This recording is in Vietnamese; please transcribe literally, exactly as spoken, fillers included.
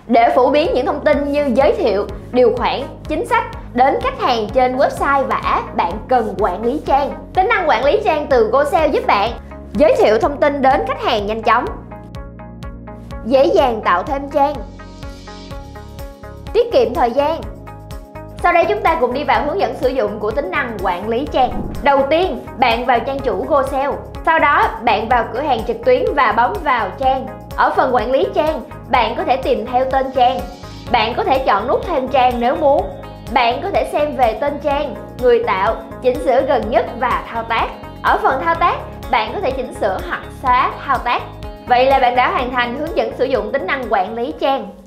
để phổ biến những thông tin như giới thiệu, điều khoản, chính sách đến khách hàng trên website và app, bạn cần quản lý trang. Tính năng quản lý trang từ GoSale giúp bạn giới thiệu thông tin đến khách hàng nhanh chóng, dễ dàng tạo thêm trang, tiết kiệm thời gian. Sau đây chúng ta cùng đi vào hướng dẫn sử dụng của tính năng quản lý trang. Đầu tiên, bạn vào trang chủ GoSale. Sau đó, bạn vào cửa hàng trực tuyến và bấm vào trang. Ở phần quản lý trang, bạn có thể tìm theo tên trang. Bạn có thể chọn nút thêm trang nếu muốn. Bạn có thể xem về tên trang, người tạo, chỉnh sửa gần nhất và thao tác. Ở phần thao tác, bạn có thể chỉnh sửa hoặc xóa thao tác. Vậy là bạn đã hoàn thành hướng dẫn sử dụng tính năng quản lý trang.